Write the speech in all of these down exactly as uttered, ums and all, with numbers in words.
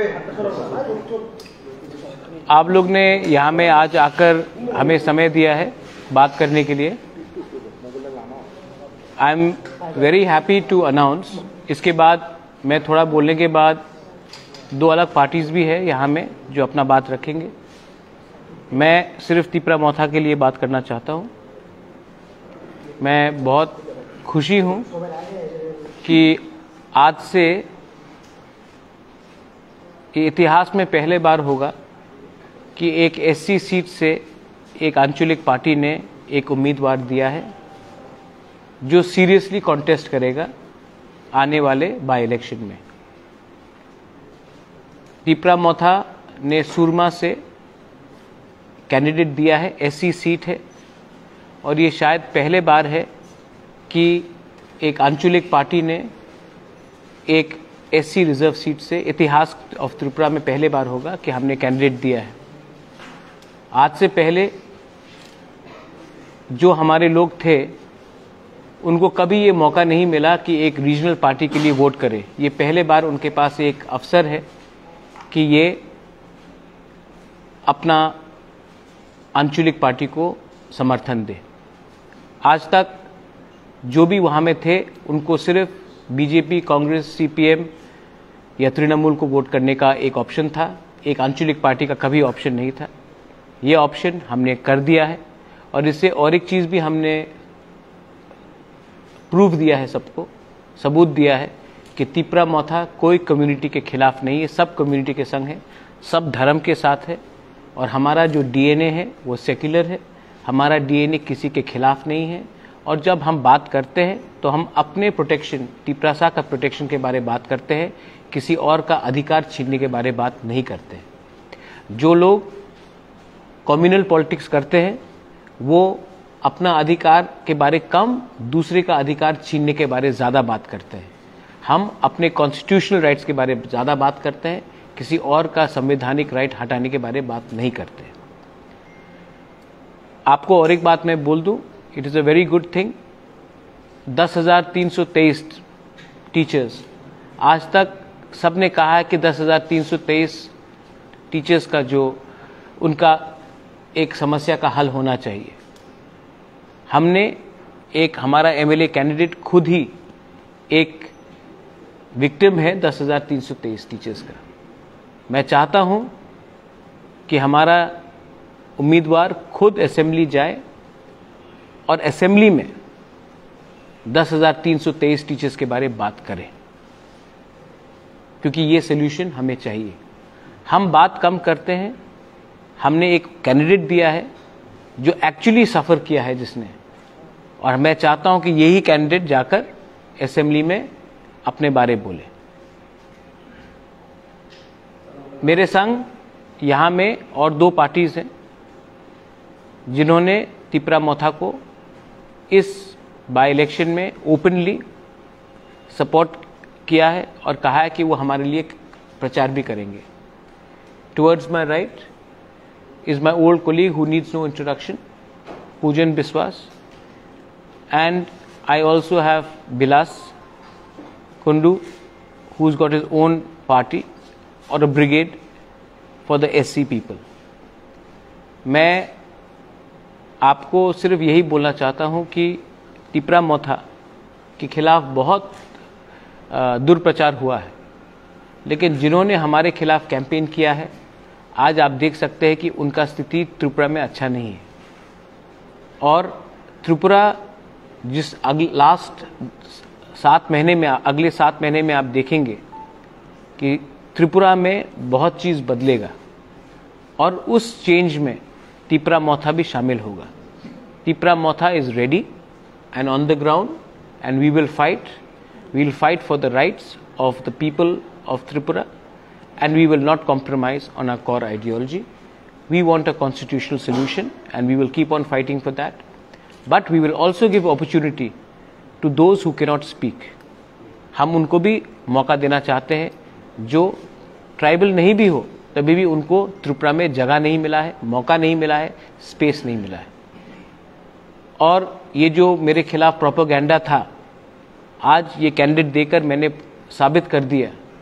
आप लोग ने यहाँ में आज आकर हमें समय दिया है बात करने के लिए। I am very happy to announce, इसके बाद मैं थोड़ा बोलने के बाद दो अलग पार्टीज़ भी है यहाँ में जो अपना बात रखेंगे। मैं सिर्फ तिपरा मोथा के लिए बात करना चाहता हूँ। मैं बहुत खुशी हूँ कि आज से इतिहास में पहले बार होगा कि एक एससी सीट से एक आंचलिक पार्टी ने एक उम्मीदवार दिया है जो सीरियसली कॉन्टेस्ट करेगा आने वाले बाय इलेक्शन में। तिपरा मोथा ने सुरमा से कैंडिडेट दिया है, एससी सीट है, और ये शायद पहले बार है कि एक आंचलिक पार्टी ने एक एससी रिजर्व सीट से, इतिहास ऑफ त्रिपुरा में पहले बार होगा कि हमने कैंडिडेट दिया है। आज से पहले जो हमारे लोग थे उनको कभी ये मौका नहीं मिला कि एक रीजनल पार्टी के लिए वोट करें। ये पहले बार उनके पास एक अवसर है कि ये अपना आंचलिक पार्टी को समर्थन दे। आज तक जो भी वहाँ में थे उनको सिर्फ बीजेपी, कांग्रेस, सीपीएम या तृणमूल को वोट करने का एक ऑप्शन था, एक आंचलिक पार्टी का कभी ऑप्शन नहीं था। ये ऑप्शन हमने कर दिया है और इससे और एक चीज़ भी हमने प्रूफ दिया है, सबको सबूत दिया है कि तिपरा मोथा कोई कम्युनिटी के खिलाफ नहीं है, सब कम्युनिटी के संग है, सब धर्म के साथ है। और हमारा जो डीएनए है वो सेक्युलर है, हमारा डीएनए किसी के खिलाफ नहीं है। और जब हम बात करते हैं तो हम अपने प्रोटेक्शन, तिपरासा का प्रोटेक्शन के बारे में बात करते हैं, किसी और का अधिकार छीनने के बारे में बात नहीं करते हैं। जो लोग कम्युनल पॉलिटिक्स करते हैं वो अपना अधिकार के बारे कम, दूसरे का अधिकार छीनने के बारे ज़्यादा बात करते हैं। हम अपने कॉन्स्टिट्यूशनल राइट्स के बारे में ज़्यादा बात करते हैं, किसी और का संवैधानिक राइट हटाने के बारे में बात नहीं करते। आपको और एक बात मैं बोल दूं, it is a very good thing, दस हजार तीन सौ तेईस टीचर्स, आज तक सबने कहा है कि दस हजार तीन सौ तेईस टीचर्स का जो उनका एक समस्या का हल होना चाहिए। हमने एक, हमारा एमएलए कैंडिडेट खुद ही एक विक्टिम है दस हजार तीन सौ तेईस टीचर्स का। मैं चाहता हूं कि हमारा उम्मीदवार खुद असेंबली जाए और असेंबली में दस हजार तीन सौ तेईस टीचर्स के बारे में बात करें, क्योंकि ये सोल्यूशन हमें चाहिए। हम बात कम करते हैं। हमने एक कैंडिडेट दिया है जो एक्चुअली सफ़र किया है जिसने, और मैं चाहता हूं कि यही कैंडिडेट जाकर असेंबली में अपने बारे बोले। मेरे संग यहाँ में और दो पार्टीज हैं जिन्होंने तिपरा मोथा को इस बाय इलेक्शन में ओपनली सपोर्ट किया है और कहा है कि वो हमारे लिए प्रचार भी करेंगे। Towards my right is my old colleague who needs no introduction, Pujan Biswas, and I also have Bilas Kundu, who's got his own party or a brigade for the S C people. मैं आपको सिर्फ यही बोलना चाहता हूँ कि तिपरा मोथा के खिलाफ बहुत दुर्प्रचार हुआ है, लेकिन जिन्होंने हमारे खिलाफ कैंपेन किया है आज आप देख सकते हैं कि उनका स्थिति त्रिपुरा में अच्छा नहीं है। और त्रिपुरा जिस अगले लास्ट सात महीने में, अगले सात महीने में आप देखेंगे कि त्रिपुरा में बहुत चीज़ बदलेगा और उस चेंज में तिपरा मोथा भी शामिल होगा। Tipra Motha is ready and on the ground and we will fight, we will fight for the rights of the people of Tripura. And we will not compromise on our core ideology. We want a constitutional solution and we will keep on fighting for that. But we will also give opportunity to those who cannot speak. हम उनको भी मौका देना चाहते हैं जो tribal नहीं भी हो तभी भी उनको त्रिपुरा में जगह नहीं मिला है, मौका नहीं मिला है, स्पेस नहीं मिला है। और ये जो मेरे खिलाफ प्रोपेगेंडा था, आज ये कैंडिडेट देकर मैंने साबित कर दिया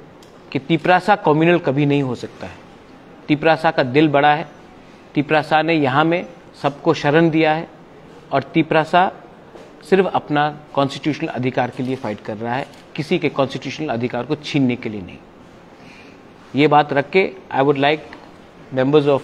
कि तिपरासा कम्युनल कभी नहीं हो सकता है। तिपरासा का दिल बड़ा है, तिपरासा ने यहाँ में सबको शरण दिया है और तिपरासा सिर्फ अपना कॉन्स्टिट्यूशनल अधिकार के लिए फाइट कर रहा है, किसी के कॉन्स्टिट्यूशनल अधिकार को छीनने के लिए नहीं। ये बात रख के I would like members of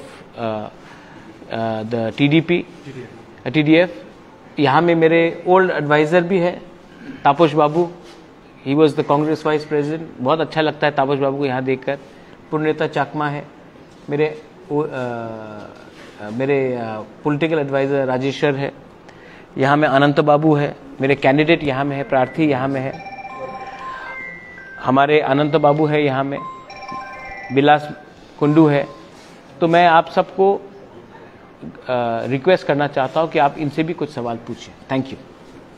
the TDP TDF, यहाँ में मेरे ओल्ड एडवाइज़र भी है Tapas Babu, he was the Congress vice president, बहुत अच्छा लगता है तापस बाबू को यहाँ देखकर। पुण्यता चाकमा है मेरे ओ, आ, मेरे पॉलिटिकल एडवाइज़र, राजेश्वर है यहाँ में, अनंत बाबू है मेरे कैंडिडेट यहाँ में है, प्रार्थी यहाँ में है, हमारे अनंत बाबू है यहाँ में, बिलास कुंडू है। तो मैं आप सबको रिक्वेस्ट करना चाहता हूँ कि आप इनसे भी कुछ सवाल पूछें। Thank you.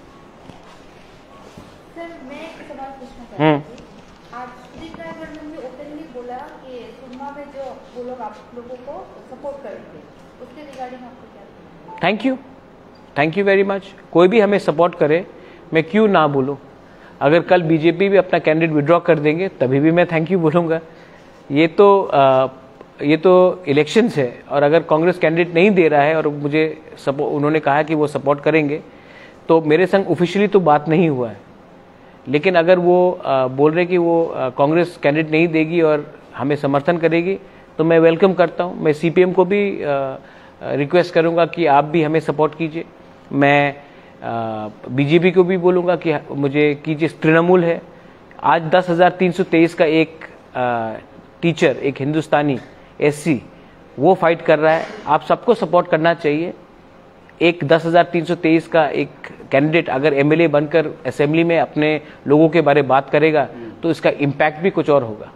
सर मैं एक सवाल पूछना चाहती हूँ। आज सुदीप राय वर्मन ने ओपनली बोला कि सुरमा में जो वो लोग आप लोगों को सपोर्ट करेंगे, उसके रिगार्डिंग आपको क्या? Thank you, thank you very much. कोई भी हमें सपोर्ट करे, मैं क्यों ना बोलूँ। अगर कल बीजेपी भी अपना कैंडिडेट विड्रॉ कर देंगे तभी भी मैं थैंक यू बोलूँगा। ये तो आ, ये तो इलेक्शंस है, और अगर कांग्रेस कैंडिडेट नहीं दे रहा है और मुझे सपोर्ट, उन्होंने कहा कि वो सपोर्ट करेंगे, तो मेरे संग ऑफिशियली तो बात नहीं हुआ है, लेकिन अगर वो आ, बोल रहे कि वो आ, कांग्रेस कैंडिडेट नहीं देगी और हमें समर्थन करेगी तो मैं वेलकम करता हूँ। मैं सीपीएम को भी रिक्वेस्ट करूँगा कि आप भी हमें सपोर्ट कीजिए। मैं बीजेपी को भी बोलूँगा कि मुझे कीजिए। तृणमूल है, आज दस हज़ार तीन सौ तेईस का एक आ, टीचर, एक हिंदुस्तानी एससी, वो फाइट कर रहा है। आप सबको सपोर्ट करना चाहिए। एक दस हज़ार तीन सौ तेईस का एक कैंडिडेट अगर एमएलए बनकर असेंबली में अपने लोगों के बारे में बात करेगा तो इसका इम्पैक्ट भी कुछ और होगा।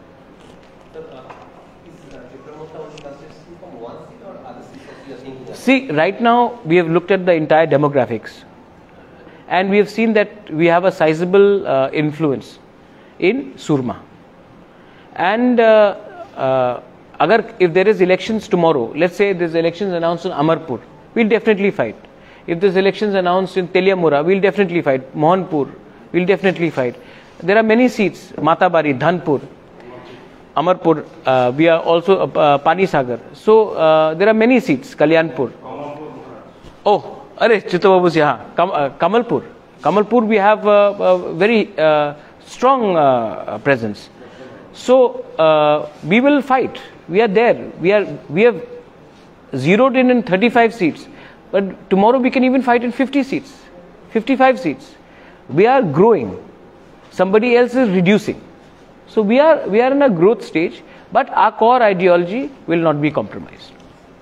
See, right now we have looked at the entire demographics and we have seen that we have a sizable uh, influence in Surma. And uh, uh, agar, if there is elections tomorrow, let's say there's elections announced in Amarpur, we'll definitely fight. If there's elections announced in Teliamura, we'll definitely fight. Mohanpur, we'll definitely fight. There are many seats, Matabari, Dhanpur, Amarpur, uh, we are also uh, uh, Pani Sagar. So uh, there are many seats, Kalyanpur. Oh, Are Chittababus, yeah, Kam, uh, Kamalpur. Kamalpur we have a, a very uh, strong uh, presence. So uh, we will fight. We are there. We are we have zeroed in in thirty-five seats, but tomorrow we can even fight in fifty seats, fifty-five seats. We are growing. Somebody else is reducing. So we are we are in a growth stage, but our core ideology will not be compromised.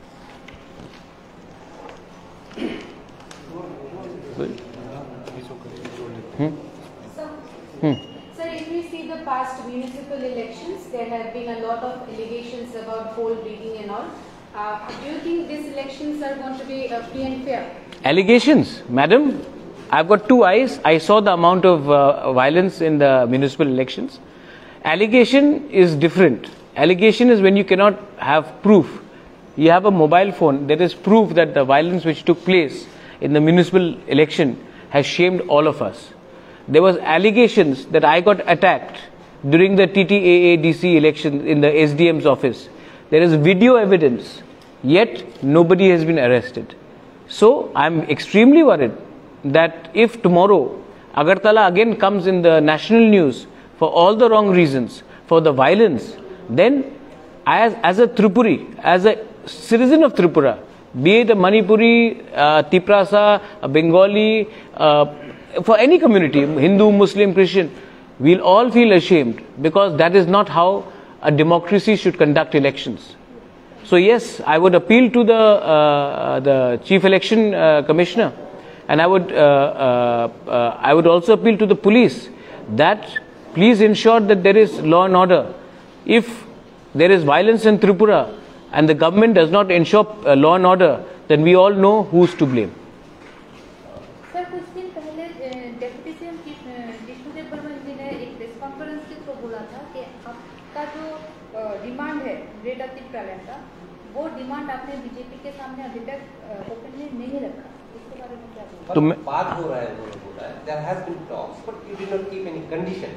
Hmm? Hmm. Sir, if we see the past municipal elections, there have been a lot of allegations about poll rigging and all. Uh, do you think these elections are going to be uh, free and fair? Allegations, madam? I've got two eyes. I saw the amount of uh, violence in the municipal elections. Allegation is different. Allegation is when you cannot have proof. You have a mobile phone, there is proof that the violence which took place in the municipal election has shamed all of us. There was allegations that I got attacked during the T T A A D C election in the S D M's office. There is video evidence, yet nobody has been arrested. So I am extremely worried that if tomorrow Agartala again comes in the national news for all the wrong reasons, for the violence, then as, as a Tripuri, as a citizen of Tripura, be it a Manipuri, uh, Tiprasa, a Bengali, uh, for any community, Hindu, Muslim, Christian, we'll all feel ashamed because that is not how a democracy should conduct elections. So yes, I would appeal to the, uh, the Chief Election uh, Commissioner, and I would, uh, uh, uh, I would also appeal to the police that please ensure that there is law and order. If there is violence in Tripura and the government does not ensure uh, law and order, then we all know who's to blame. Sir, कुछ दिन पहले deputy CM Jishnu Dev Barman ji ने एक press conference के through बोला था कि आपका जो डिमांड है ग्रेटर तिपरा लैंड का, वो डिमांड आपने बीजेपी के सामने अभी तक ओपनली नहीं रखा। इसके बारे में क्या बोलते हैं? बात हो रहा है, उन्होंने बोला है there has been talks but you did not keep any condition.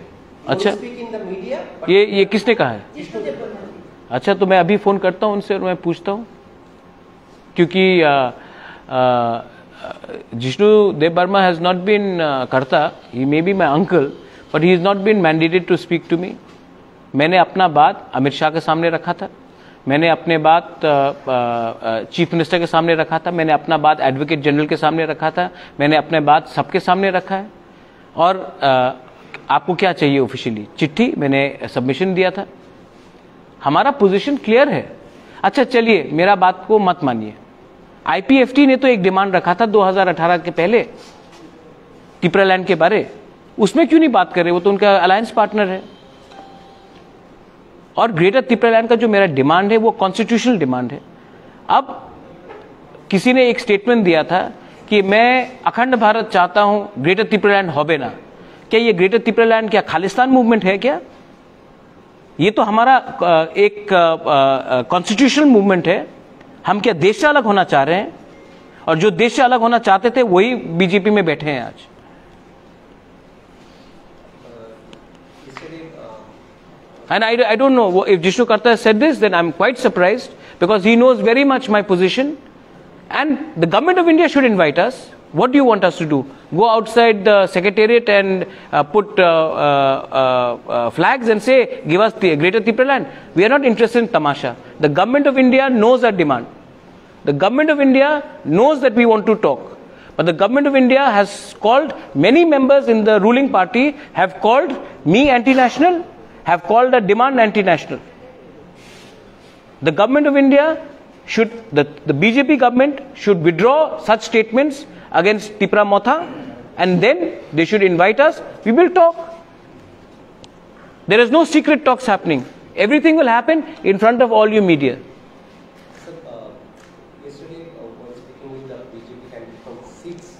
अच्छा, ये ये किसने कहा है? जिष्णुदेव बर्मन जी। अच्छा, तो मैं अभी फ़ोन करता हूँ उनसे और मैं पूछता हूँ, क्योंकि Jishnu Dev Varma has not been करता, he may be my uncle, but he is not been mandated to speak to me. मैंने अपना बात अमित शाह के सामने रखा था, मैंने अपने बात चीफ मिनिस्टर के सामने रखा था, मैंने अपना बात एडवोकेट जनरल के सामने रखा था, मैंने अपने बात सबके सामने रखा है। और आ, आपको क्या चाहिए ऑफिशियली? चिट्ठी, मैंने सबमिशन दिया था, हमारा पोजीशन क्लियर है। अच्छा चलिए, मेरा बात को मत मानिए, आईपीएफटी ने तो एक डिमांड रखा था दो हज़ार अठारह के पहले टिपरालैंड के बारे, उसमें क्यों नहीं बात कर रहे? वो तो उनका अलायंस पार्टनर है। और ग्रेटर टिपरालैंड का जो मेरा डिमांड है वो कॉन्स्टिट्यूशनल डिमांड है। अब किसी ने एक स्टेटमेंट दिया था कि मैं अखंड भारत चाहता हूं, ग्रेटर टिपरालैंड होबे ना। क्या ये ग्रेटर टिपरालैंड क्या खालिस्तान मूवमेंट है क्या? ये तो हमारा एक कॉन्स्टिट्यूशनल मूवमेंट है। हम क्या देश से अलग होना चाह रहे हैं? और जो देश से अलग होना चाहते थे वही बीजेपी में बैठे हैं आज। And I, I don't know if Jishnu Karta said this, then I'm quite surprised, because he knows very much my position. And the government of India should invite us. What do you want us to do? Go outside the secretariat and uh, put uh, uh, uh, flags and say, give us the greater Tipraland? We are not interested in tamasha. The government of India knows our demand. The government of India knows that we want to talk. But the government of India has called, many members in the ruling party have called me anti-national, have called a demand anti-national. The government of India should, the, the B J P government should withdraw such statements against Tipra Motha, and then they should invite us. We will talk. There is no secret talks happening. Everything will happen in front of all you media. Sir, uh, yesterday uh, while speaking with the B J P candidate from six,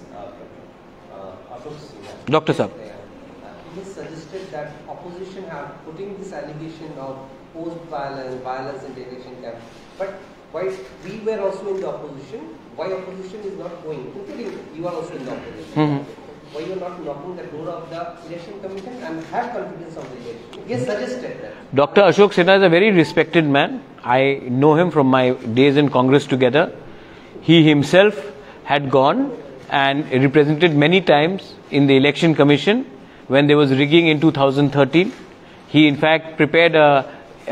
uh, uh, Ashok Sinha, Doctor Saab. he has suggested that opposition have putting this allegation of post-violence, violence in the election camp. But why we were also in the opposition, why opposition is not going, including you are also in the opposition. Mm-hmm. Why you are not knocking the door of the election commission and have confidence of the election? He has suggested that. Doctor Ashok Sinha is a very respected man. I know him from my days in Congress together. He himself had gone and represented many times in the election commission when there was rigging in two thousand thirteen. He in fact prepared a,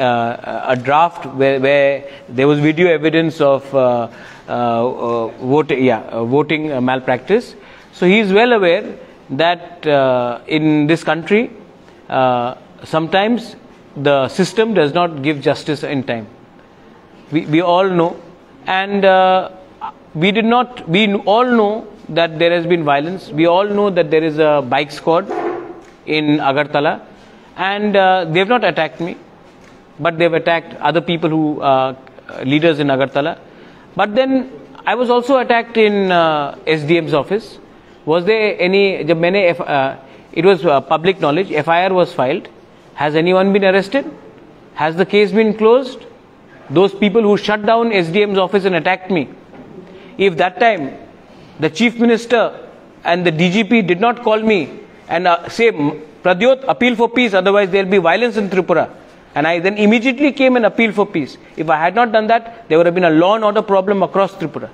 a, a draft where, where there was video evidence of uh, uh, uh, vote, yeah, uh, voting uh, malpractice. So he is well aware that uh, in this country uh, sometimes the system does not give justice in time. We, we all know, and uh, we did not, we all know that there has been violence. We all know that there is a bike squad in Agartala, and uh, they have not attacked me, but they have attacked other people who uh, leaders in Agartala. But then I was also attacked in uh, S D M's office. Was there any, jab maine, uh, it was uh, public knowledge, F I R was filed. Has anyone been arrested? Has the case been closed? Those people who shut down S D M's office and attacked me, if that time the Chief Minister and the D G P did not call me and uh, say, Pradyot, appeal for peace, otherwise there will be violence in Tripura, and I then immediately came and appealed for peace. If I had not done that, there would have been a law and order problem across Tripura.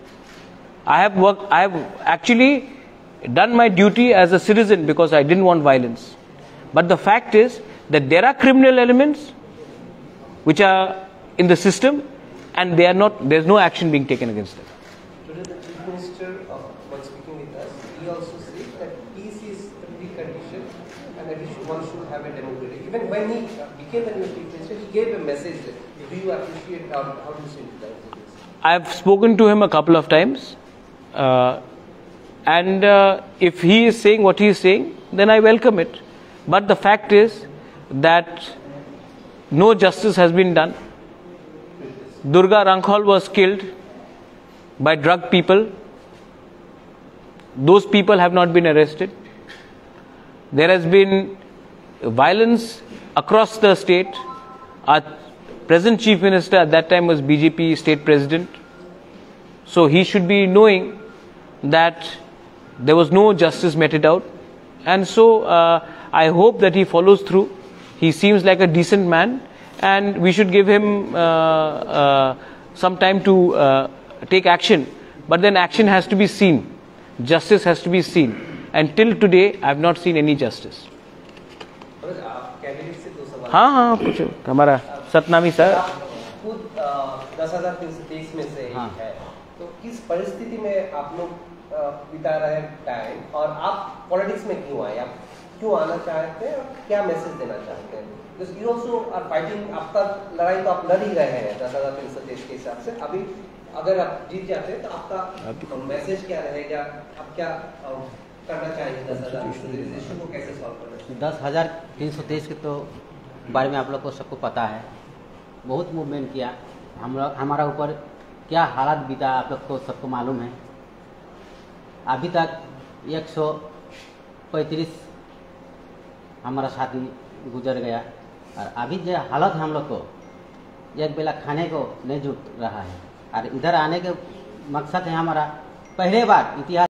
I have worked, I have actually done my duty as a citizen because I didn't want violence. But the fact is that there are criminal elements which are in the system, and they are not, there is no action being taken against them. Today the Chief Minister, uh, while speaking with us, he also said that peace is the precondition and that we should, one should have a democracy. Even when he uh, became the new Chief Minister, he gave a message. Do you appreciate, uh, how do you see this? I have spoken to him a couple of times. Uh, And uh, if he is saying what he is saying, then I welcome it. But the fact is that no justice has been done. Durga Rankhol was killed by drug people. Those people have not been arrested. There has been violence across the state. Our present Chief Minister at that time was B J P State President. So he should be knowing that there was no justice meted out, and so uh, I hope that he follows through He seems like a decent man, and we should give him uh, uh, some time to uh, take action. But then action has to be seen. Justice has to be seen. And till today, I have not seen any justice. Cabinet से दो सवाल। हाँ हाँ कुछ हमारा Satnami sir खुद दस हजार तीन सौ तेईस में से हाँ। है, तो किस परिस्थिति में आप लोग अ, बिता रहे हैं टाइम, और आप पॉलिटिक्स में क्यों आए, आप क्यों आना चाहते हैं और क्या मैसेज देना चाहते हैं? Because you also are fighting, आपका लड़ाई तो आप लड़ ही रहे हैं दस हजार तीन सौ तेईस के हिसाब से। अभी अगर आप जीत जाते हैं तो आपका मैसेज क्या रहेगा, आप क्या अ, करना चाहेंगे दस हजार तीन सौ तेईस इशू को कैसे सॉल्व करना चाहिए? दस हज़ार तीन सौ तेईस के तो बारे में आप लोग को सबको पता है, बहुत मूवमेंट किया हम लोग, हमारा ऊपर क्या हालात बीता आप लोग को सबको मालूम है। अभी तक एक सौ पैंतीस हमारा शादी गुजर गया, और अभी जो हालत है हम लोग को एक बेला खाने को नहीं जुट रहा है। और इधर आने के मकसद है हमारा, पहले बार इतिहास